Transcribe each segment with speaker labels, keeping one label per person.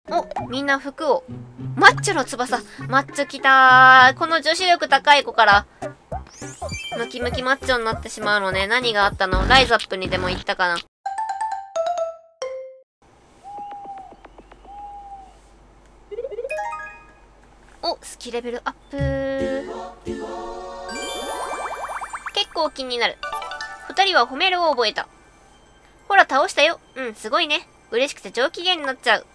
Speaker 1: お、みんな服を。マッチョの翼。マッチョ来たー。この女子力高い子から、ムキムキマッチョになってしまうのね。何があったの？ライズアップにでも行ったかな。お、スキレベルアップ。結構気になる。二人は褒めるを覚えた。ほら、倒したよ。うん、すごいね。嬉しくて上機嫌になっちゃう。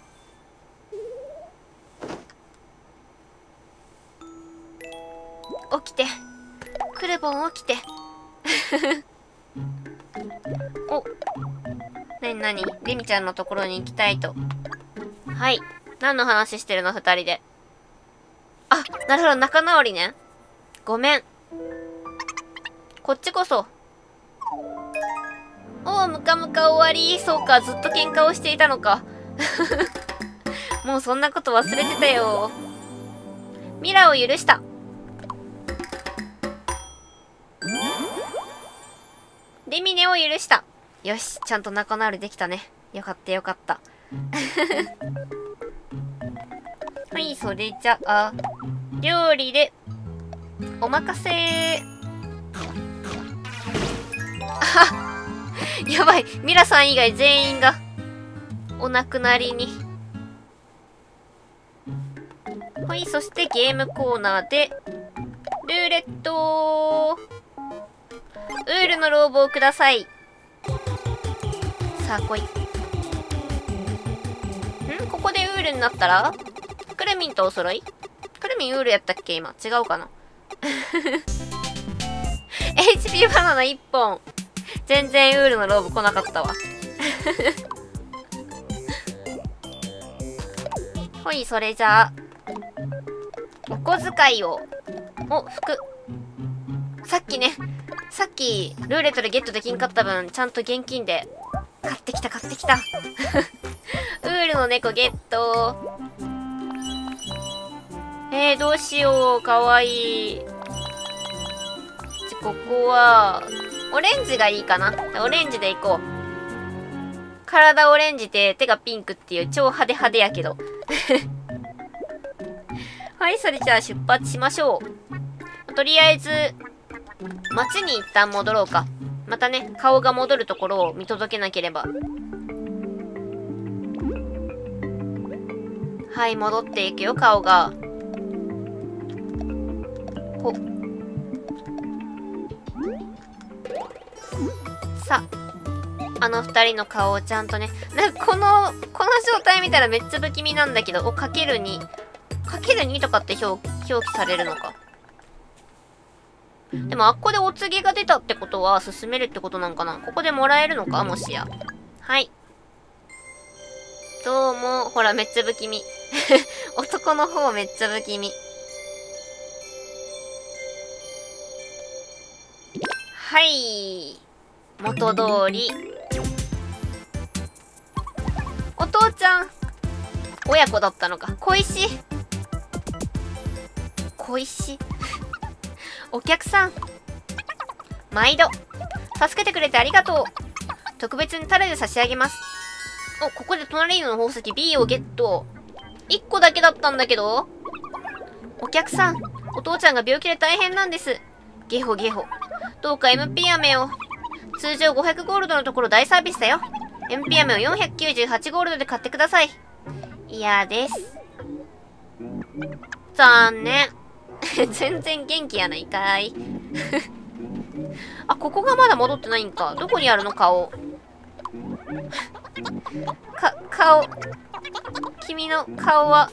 Speaker 1: 起きて。クルボン起きて。お。なにレミちゃんのところに行きたいと。はい。何の話してるの二人で。あ、なるほど、仲直りね。ごめん。こっちこそ。おう、ムカムカ終わり。そうか、ずっと喧嘩をしていたのか。もうそんなこと忘れてたよ。ミラを許した。レミネを許した。よし、ちゃんと仲直りできたね。よかったよかった。はい、それじゃあ、料理で、お任せ。あ、やばい。ミラさん以外全員が、お亡くなりに。はい、そしてゲームコーナーで、ルーレット。ウールのローブをください。さあ、来い。ここでウールになったらクルミンとお揃い？クルミンウールやったっけ今。違うかな？HP バナナ1本。全然ウールのローブ来なかったわ。ほい、それじゃあ。お小遣いを。お、服。さっきルーレットでゲットできんかった分、ちゃんと現金で。買ってきた。ウールの猫ゲット。どうしよう。かわいい。ここは、オレンジがいいかな。オレンジでいこう。体オレンジで手がピンクっていう超派手派手やけど。はい、それじゃあ出発しましょう。とりあえず、街に一旦戻ろうか。またね、顔が戻るところを見届けなければ。はい、戻っていくよ、顔が。ほ。さあ、あの二人の顔をちゃんとね、なんかこの状態見たらめっちゃ不気味なんだけど、かける2とかって表記されるのか。でもあっこでお告げが出たってことは進めるってことなんかな。ここでもらえるのかもしや。はい。どうも、ほらめっちゃ不気味。男の方めっちゃ不気味。はい。元通り。お父ちゃん。親子だったのか。小石。お客さん。毎度。助けてくれてありがとう。特別にタレで差し上げます。お、ここで隣の宝石 B をゲット。1個だけだったんだけど。お客さん。お父ちゃんが病気で大変なんです。ゲホ。どうか MP 飴を。通常500ゴールドのところ大サービスだよ。MP 飴を498ゴールドで買ってください。嫌です。残念。全然元気やないかい。あ、ここがまだ戻ってないんか。どこにあるの顔。顔。君の顔は。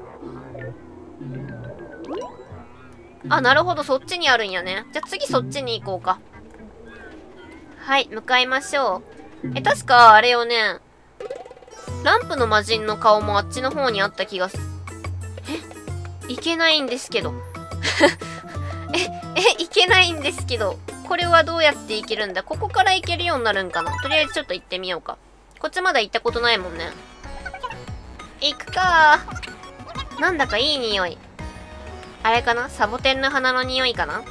Speaker 1: あ、なるほど、そっちにあるんやね。じゃあ次そっちに行こうか。はい、向かいましょう。確か、あれよね。ランプの魔人の顔もあっちの方にあった気がする。いけないんですけど。いけないんですけど。これはどうやって行けるんだ？ここから行けるようになるんかな？とりあえずちょっと行ってみようか。こっちまだ行ったことないもんね。行くかー。なんだかいい匂い。あれかな？サボテンの花の匂いかな？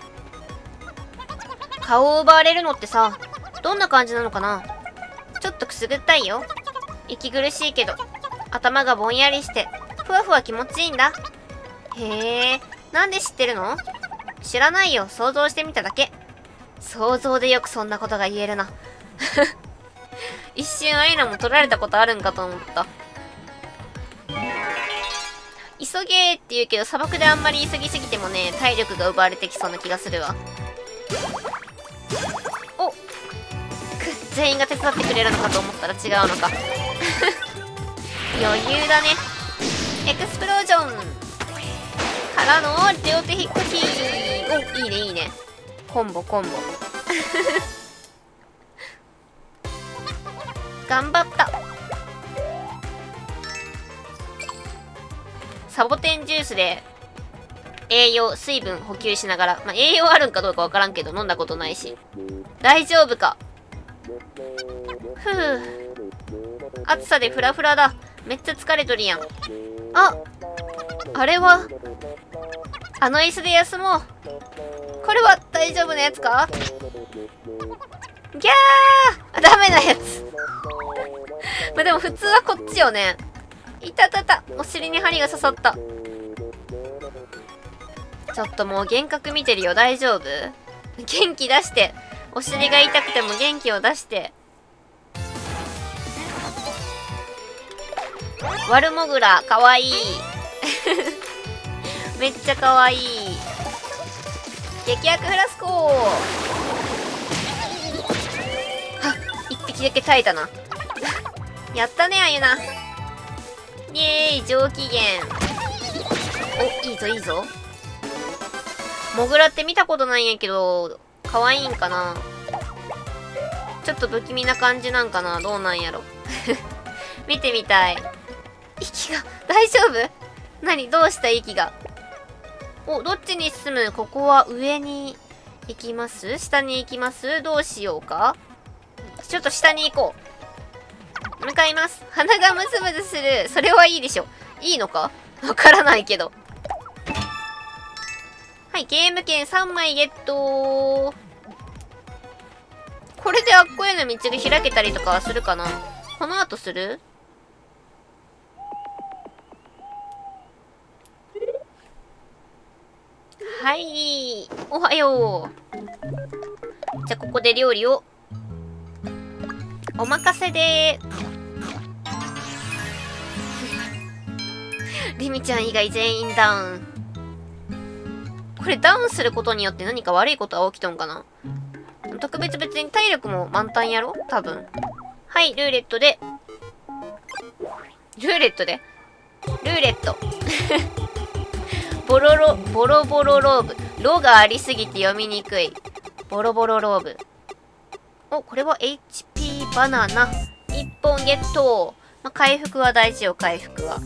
Speaker 1: 顔を奪われるのってさ、どんな感じなのかな？ちょっとくすぐったいよ。息苦しいけど。 頭がぼんやりして、ふわふわ気持ちいいんだ。へえ、なんで知ってるの？知らないよ、想像してみただけ。想像でよくそんなことが言えるな。一瞬アイナも取られたことあるんかと思った。急げーって言うけど、砂漠であんまり急ぎすぎてもね、体力が奪われてきそうな気がするわ。お、全員が手伝ってくれるのかと思ったら違うのか。余裕だね。エクスプロージョンからの両手引っかき。お、いいねいいね。コンボコンボ。頑張った。サボテンジュースで栄養、水分補給しながら、まあ、栄養あるんかどうかわからんけど飲んだことないし。大丈夫か。ふう。暑さでフラフラだ。めっちゃ疲れとるやん。あ、あれはあの椅子で休もう。これは大丈夫なやつか？ギャー！ダメなやつ。まあでも普通はこっちよね。いたたた。お尻に針が刺さった。ちょっともう幻覚見てるよ。大丈夫？元気出して。お尻が痛くても元気を出して。ワルモグラ、かわいい。めっちゃかわいい。激薬フラスコー。はっ、一匹だけ耐えたな。やったね、あゆな。イエーイ、上機嫌。お、いいぞいいぞ。モグラって見たことないんやけど、可愛いんかな。ちょっと不気味な感じなんかな。どうなんやろ。見てみたい。息が、大丈夫？何？どうした息が。お、どっちに進む？ここは上に行きます？下に行きます？どうしようか？ちょっと下に行こう。向かいます。鼻がムズムズする。それはいいでしょ。いいのか？わからないけど。はい、ゲーム券3枚ゲット。これであっこへの道が開けたりとかはするかな？この後する？はい。おはよう。じゃあ、ここで料理を。お任せでー。リミちゃん以外全員ダウン。これダウンすることによって何か悪いことは起きとんかな？特別別に体力も満タンやろ？多分。はい、ルーレットで。ルーレットで。ルーレット。ボロボロローブ。ロがありすぎて読みにくい。ボロボロローブ。お、これは HP バナナ。1本ゲット。まあ、回復は大事よ、回復は。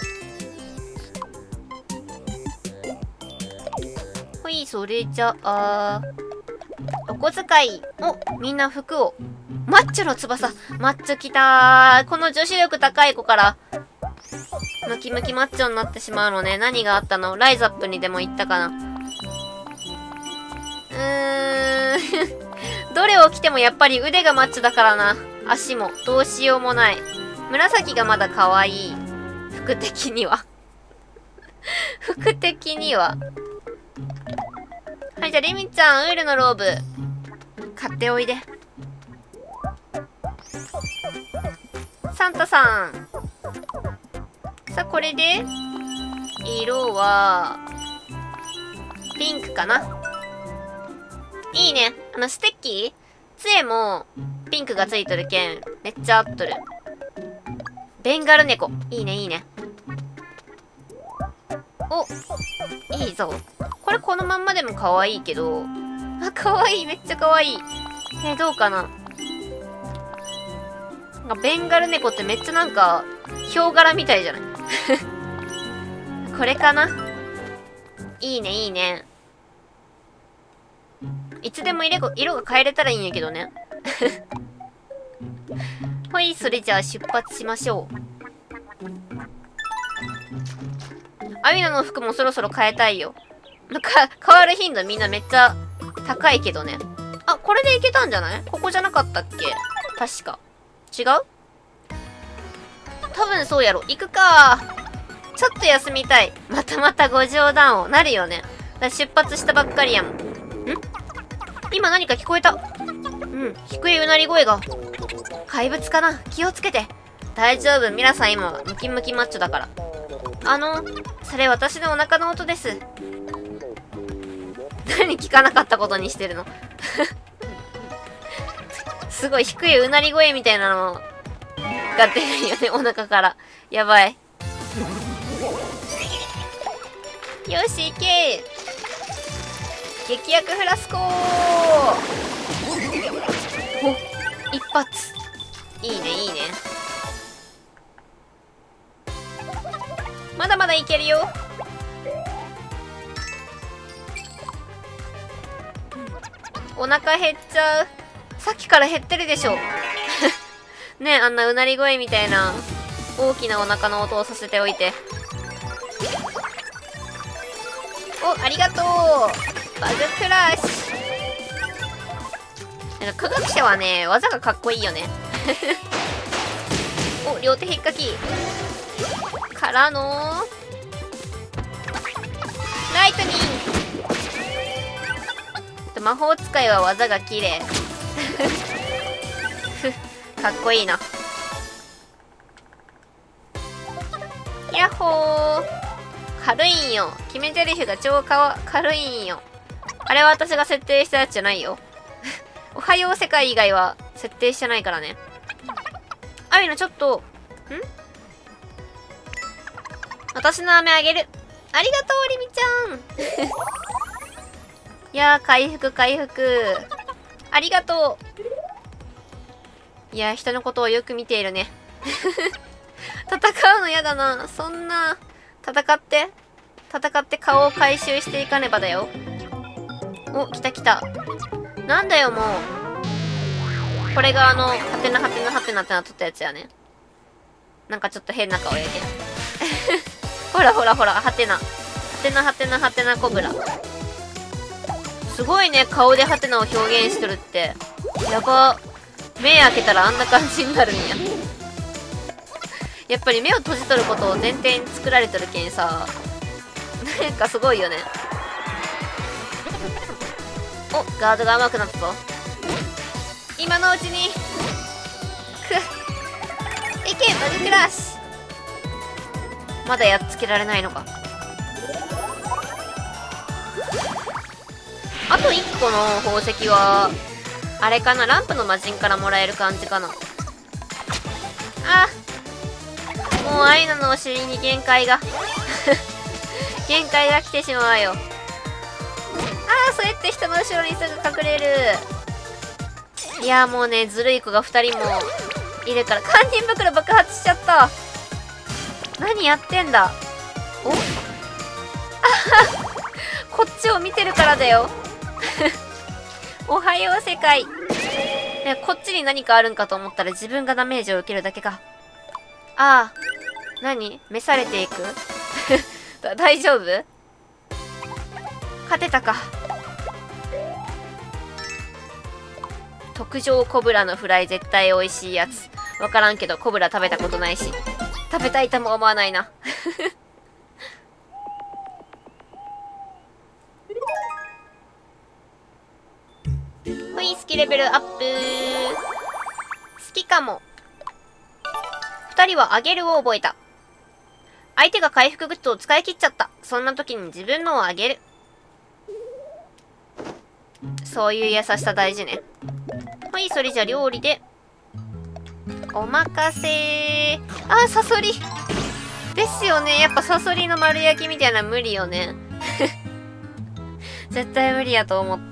Speaker 1: ほい、それじゃあ、お小遣い。お、みんな服を。マッチョの翼。マッチョきたー。この女子力高い子から、ムキムキマッチョになってしまうのね。何があったの？ライズアップにでも言ったかな。どれを着てもやっぱり腕がマッチョだからな。足も。どうしようもない。紫がまだ可愛い。服的には。服的には。はい、じゃあリミちゃん、ウールのローブ。買っておいで。サンタさん。さあ、これで、色は、ピンクかな。いいね。ステッキ杖も、ピンクがついとるけん、めっちゃ合っとる。ベンガル猫。いいね、いいね。お、いいぞ。これこのまんまでも可愛いけど、あ、可愛い。めっちゃ可愛い。どうかな。ベンガル猫ってめっちゃなんか、ヒョウ柄みたいじゃない？これかな？いいね、いいね。いつでも色が変えれたらいいんやけどね。ほい、それじゃあ出発しましょう。アミナの服もそろそろ変えたいよ。変わる頻度みんなめっちゃ高いけどね。あ、これでいけたんじゃない？ここじゃなかったっけ？確か。違う？ 多分そうやろ。行くか。ちょっと休みたい。またまたご冗談を。なるよね。だ出発したばっかりやん。今何か聞こえた。低いうなり声が。怪物かな。気をつけて。大丈夫。ミラさん今、ムキムキマッチョだから。それ私のお腹の音です。何聞かなかったことにしてるのすごい低いうなり声みたいなのが出るよね、お腹から。やばい。よし、行け。激薬フラスコー。お、一発。いいね、いいね。まだまだいけるよ。お腹減っちゃう。さっきから減ってるでしょ。ねえ、あんなうなり声みたいな大きなお腹の音をさせておいて。お、ありがとう。バズクラッシュ。なんか科学者はね、技がかっこいいよね。お、両手引っかき。からのライトニング。魔法使いは技が綺麗。かっこいいな。やっほー。軽いんよ。決め台詞が超軽いんよ。あれは私が設定したやつじゃないよ。おはよう世界以外は設定してないからね。あみのちょっと、私の飴あげる。ありがとう、りみちゃん。いやー、回復回復。ありがとう。いやー、人のことをよく見ているね。戦うのやだな。そんな、戦って顔を回収していかねばだよ。お、来た来た。なんだよ、もう。これがはてなはてなはてなってなっとったやつやね。なんかちょっと変な顔やけん。ほらほらほら、はてな。はてなはてなはてなコブラ。すごいね、顔でハテナを表現しとるって。やば。目開けたらあんな感じになるんや。やっぱり目を閉じとることを前提に作られとるけんさ。なんかすごいよね。お、ガードが甘くなったぞ。今のうちに。いけ、マジクラッシュ。まだやっつけられないのか。あと1個の宝石は、あれかな、ランプの魔人からもらえる感じかな。あ、もうアイナのお尻に限界が。限界が来てしまうよ。ああ、そうやって人の後ろにすぐ隠れる。いやもうね、ずるい子が2人もいるから、堪忍袋爆発しちゃった。何やってんだ。おあはこっちを見てるからだよ。おはよう世界。こっちに何かあるんかと思ったら自分がダメージを受けるだけか。ああ。何？召されていく大丈夫？勝てたか。特上コブラのフライ絶対美味しいやつ。わからんけどコブラ食べたことないし。食べたいとも思わないな。ほい、好きレベルアップ。好きかも。2人はあげるを覚えた。相手が回復グッズを使い切っちゃった。そんな時に自分のをあげる。そういう優しさ大事ね。はい、それじゃ料理で。お任せ。あ、サソリ。ですよね。やっぱサソリの丸焼きみたいな無理よね。絶対無理やと思った。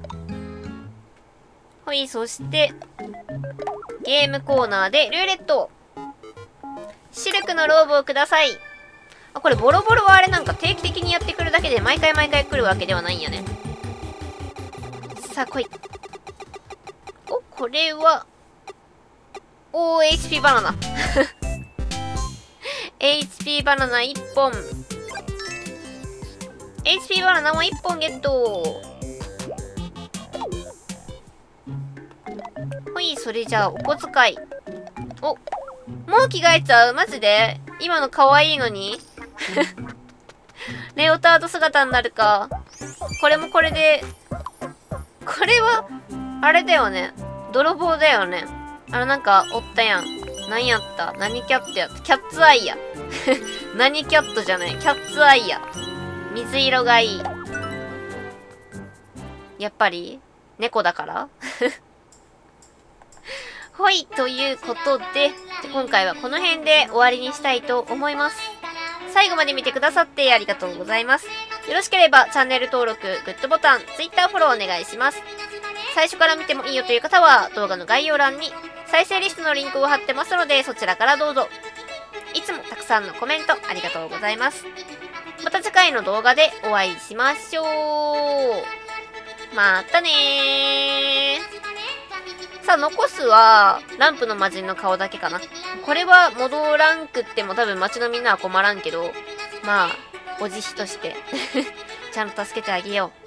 Speaker 1: はい、そして、ゲームコーナーでルーレット。シルクのローブをください。あ、これボロボロはあれなんか定期的にやってくるだけで毎回毎回来るわけではないんやね。さあ来い。お、これは、HP バナナ。HP バナナ1本。HP バナナも1本ゲット。ほい、それじゃあお小遣い。お、 もう着替えちゃうマジで今の可愛いのにレオタード姿になるか。これもこれで、これは、あれだよね。泥棒だよね。なんか、おったやん。何やった何キャットやった。キャッツアイや。何キャットじゃない。キャッツアイや。水色がいい。やっぱり、猫だからほい、ということで、今回はこの辺で終わりにしたいと思います。最後まで見てくださってありがとうございます。よろしければチャンネル登録、グッドボタン、Twitter フォローお願いします。最初から見てもいいよという方は動画の概要欄に再生リストのリンクを貼ってますのでそちらからどうぞ。いつもたくさんのコメントありがとうございます。また次回の動画でお会いしましょう。またねー。さあ、残すは、ランプの魔人の顔だけかな。これは戻らんくっても多分街のみんなは困らんけど、まあ、お慈悲として、ちゃんと助けてあげよう。